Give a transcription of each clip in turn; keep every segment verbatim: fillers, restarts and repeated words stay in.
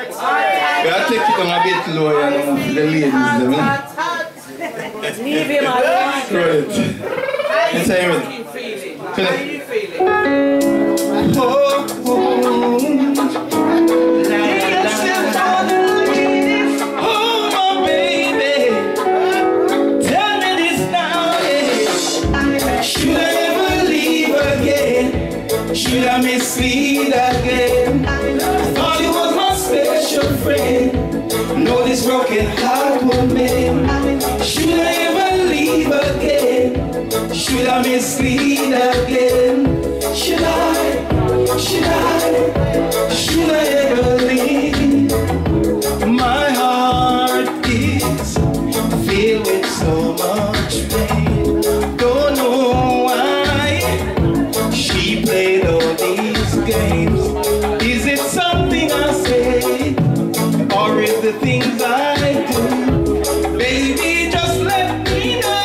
gotta take it on a bit low, you know, for the ladies, you know. Leave him alone. Right. Yes, I am. How are you feeling? Oh, oh, la, la, oh, my baby. Tell me this now, yeah. Should I ever leave again? Should I mislead again? I thought you was my special friend. Know this broken heart will mend. Should I ever leave again? Should I mislead again? Should I, should I, should I ever leave? My heart is filled with so much pain. Don't know why she played all these games. Is it something I say, or is the things I do? Baby, just let me know.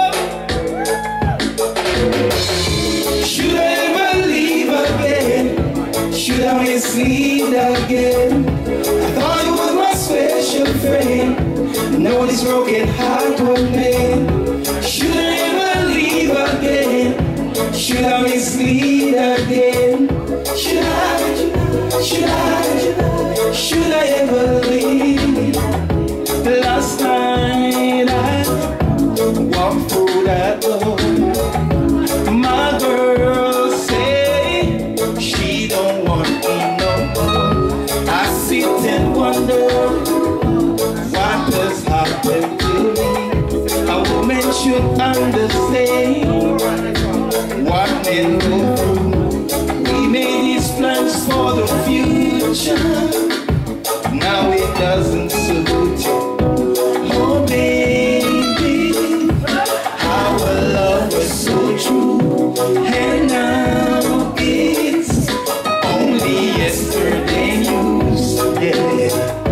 Should I ever leave again? Should I mislead again? I thought you was my special friend. Know this broken heart will mend. Should I ever leave again? Should I mislead again? Should I, should I, should I ever leave? Last night I walked through that door. My girl say she don't want me no more. I sit and wonder what has happened to me. A woman should understand what men go through. We made these plans for the future. Now it doesn't suit you. Oh baby, our love was so true. And now it's only yesterday news. Yeah.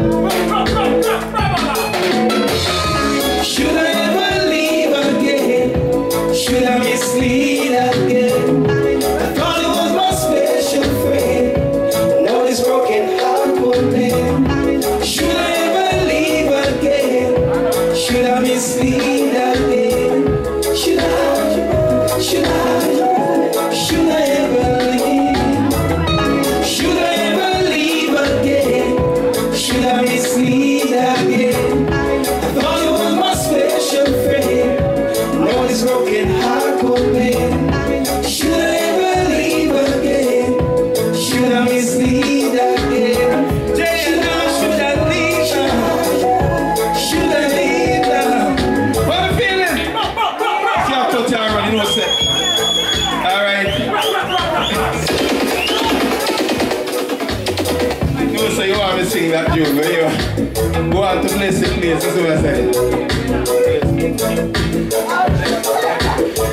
Should I ever leave again? Should I mislead again? I thought it was my special friend. Know this broken heart will mend. Should I ever leave again? Should I mislead again? Should I, should I, should I ever leave? Should I ever leave again? Should I mislead again? I thought you was my special friend. Know this broken heart will mend. Should I ever leave again? Should I mislead again? Should I, should I leave now? Should I leave now? What I'm feeling? See how touch I run, you know what I'm saying? Alright. You know so you want me to sing that tune, but you go on to bless the place, that's what I say.